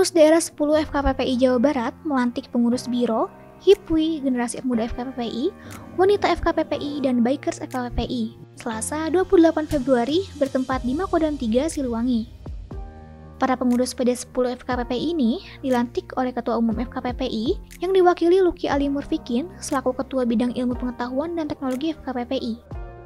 Pengurus Daerah 10 FKPPI Jawa Barat melantik pengurus Biro, HIPWI, Generasi Muda FKPPI, Wanita FKPPI, dan Bikers FKPPI, Selasa 28 Februari bertempat di Makodam 3 Siliwangi. Para pengurus PD10 FKPPI ini dilantik oleh Ketua Umum FKPPI yang diwakili Luki Ali Murfikin selaku Ketua Bidang Ilmu Pengetahuan dan Teknologi FKPPI.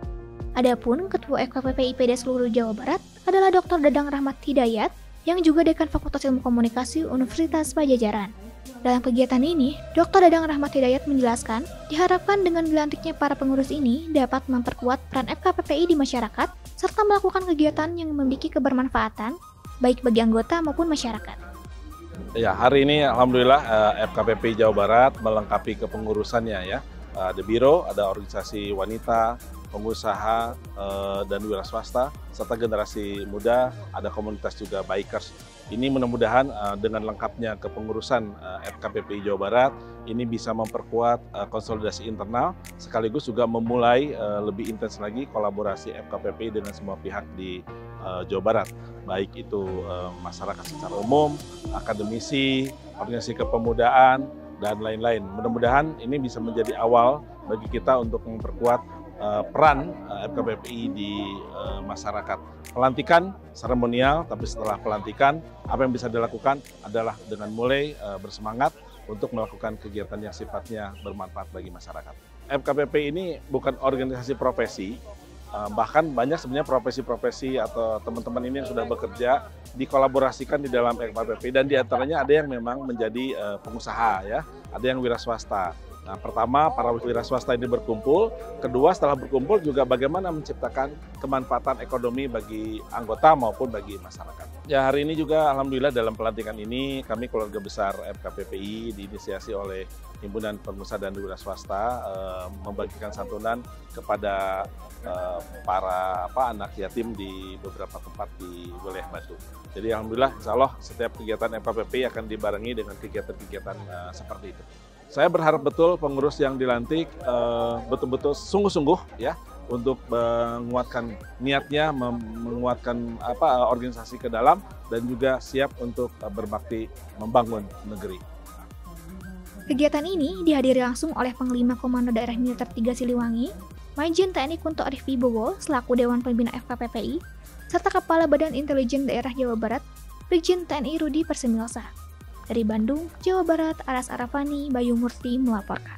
Adapun Ketua FKPPI PD seluruh Jawa Barat adalah Dr. Dadang Rahmat Hidayat yang juga Dekan Fakultas Ilmu Komunikasi Universitas Pajajaran. Dalam kegiatan ini, Dr. Dadang Rahmat Hidayat menjelaskan, diharapkan dengan dilantiknya para pengurus ini dapat memperkuat peran FKPPI di masyarakat, serta melakukan kegiatan yang memiliki kebermanfaatan, baik bagi anggota maupun masyarakat. Ya, hari ini Alhamdulillah FKPPI Jawa Barat melengkapi kepengurusannya ya. Ada biro, ada organisasi wanita, pengusaha, dan wira swasta, serta generasi muda, ada komunitas juga bikers. Ini mudah-mudahan dengan lengkapnya kepengurusan FKPPI Jawa Barat, ini bisa memperkuat konsolidasi internal, sekaligus juga memulai lebih intens lagi kolaborasi FKPPI dengan semua pihak di Jawa Barat, baik itu masyarakat secara umum, akademisi, organisasi kepemudaan, dan lain-lain. Mudah-mudahan ini bisa menjadi awal bagi kita untuk memperkuat peran FKPPI di masyarakat. Pelantikan seremonial, tapi setelah pelantikan, apa yang bisa dilakukan adalah dengan mulai bersemangat untuk melakukan kegiatan yang sifatnya bermanfaat bagi masyarakat. FKPPI ini bukan organisasi profesi, bahkan banyak sebenarnya profesi-profesi atau teman-teman ini yang sudah bekerja dikolaborasikan di dalam FKPPI, dan diantaranya ada yang memang menjadi pengusaha ya, ada yang wira swasta. Nah, pertama para wira swasta ini berkumpul, kedua setelah berkumpul juga bagaimana menciptakan kemanfaatan ekonomi bagi anggota maupun bagi masyarakat. Ya, hari ini juga alhamdulillah dalam pelantikan ini kami keluarga besar FKPPI diinisiasi oleh Himpunan Pengusaha dan Wira Swasta membagikan santunan kepada para anak yatim di beberapa tempat di wilayah Batu. Jadi alhamdulillah insya Allah setiap kegiatan FKPPI akan dibarengi dengan kegiatan-kegiatan seperti itu. Saya berharap betul pengurus yang dilantik betul-betul sungguh-sungguh ya untuk menguatkan niatnya, menguatkan organisasi ke dalam, dan juga siap untuk berbakti membangun negeri. Kegiatan ini dihadiri langsung oleh Panglima Komando Daerah Militer 3 Siliwangi, Majen TNI Kunto Arif Wibowo selaku Dewan Pembina FKPPI, serta Kepala Badan Intelijen Daerah Jawa Barat, Brigjen TNI Rudi Persimilsa. Dari Bandung, Jawa Barat, Aras Arafani, Bayu Murti melaporkan.